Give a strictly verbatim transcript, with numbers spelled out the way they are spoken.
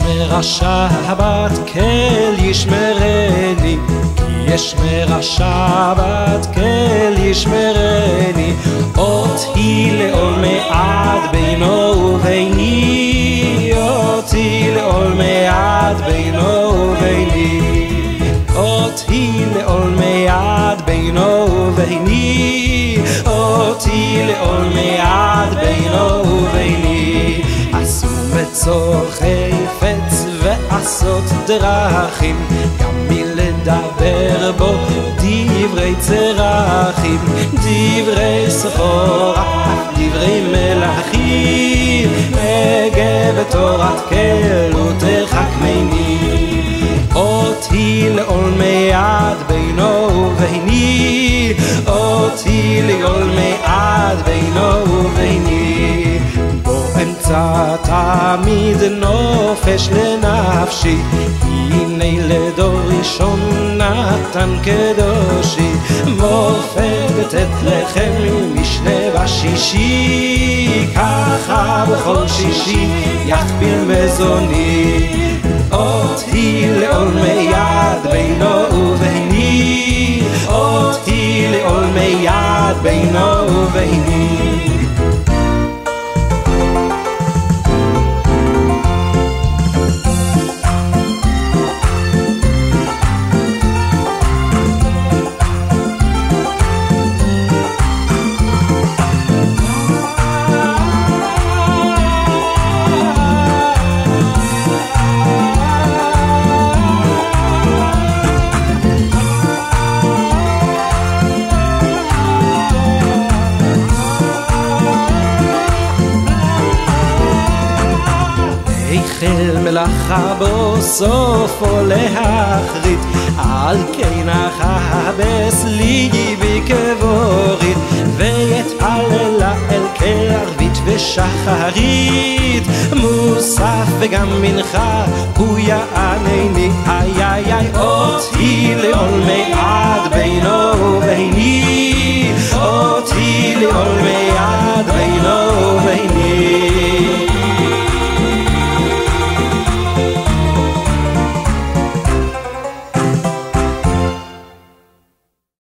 ישמר השבת כל ישמרני, כי ישמר השבת כל ישמרני, אותי לעולמי עד בינו וביני, אותי לעולמי עד בינו וביני, אותי לעולמי עד בינו וביני, אותי לעולמי עד בינו וביני. עשו בצור חפץ ועשות דרכים, גם מלדבר בו דברי צרכים, דברי סחורה, דברי מלכים, הגה בתורת כל ותחכמני, אותי לעולמי עד בינו וביני, אותי לעולמי עד בינו וביני. בו אמצא תמיד נופש לנפשי, הנה לדור ראשון נתן קדושי, מופתת לחם משנה בשישי, ככה בכל שישי יכפיל מזוני, אותי לעולמי יד בינו וביני, אותי לעולמי יד בינו וביני. החל מלאכה בו סופו להחריט, על כן אכבס ליבי כבורית, ויתפללה אל כערבית ושחרית, מוסף וגם מנחה הוא יענני, איי איי איי. אותי לעולמי עד בינו וביני, אותי לעולמי